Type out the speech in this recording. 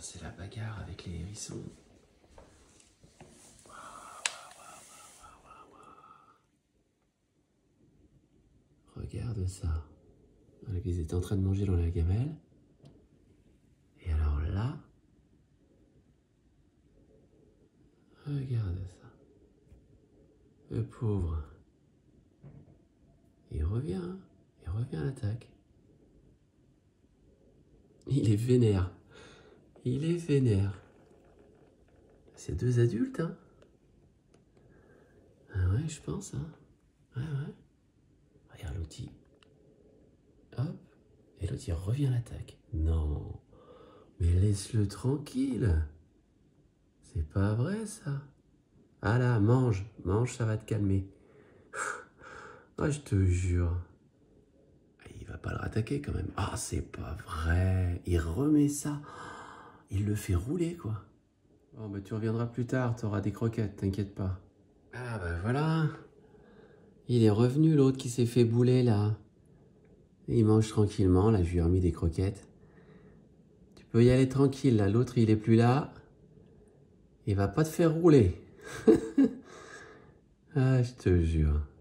c'est la bagarre avec les hérissons. Regarde ça. Ils étaient en train de manger dans la gamelle. Et alors là, regarde ça. Le pauvre. Il revient à l'attaque. Il est vénère. Il est vénère. C'est deux adultes, hein? Ah ouais, je pense, hein? Ouais, ouais. Regarde l'outil. Hop. Et l'autre, il revient à l'attaque. Non. Mais laisse-le tranquille. C'est pas vrai, ça. Ah là, mange. Mange, ça va te calmer. Ah, je te jure. Il va pas le rattaquer quand même. Ah, c'est pas vrai. Il remet ça. Il le fait rouler, quoi. Bon, bah tu reviendras plus tard. T'auras des croquettes, t'inquiète pas. Ah, bah voilà. Il est revenu, l'autre qui s'est fait bouler, là. Il mange tranquillement. Là, je lui ai remis des croquettes. Tu peux y aller tranquille, là. L'autre, il est plus là. Il va pas te faire rouler. Ah, je te jure.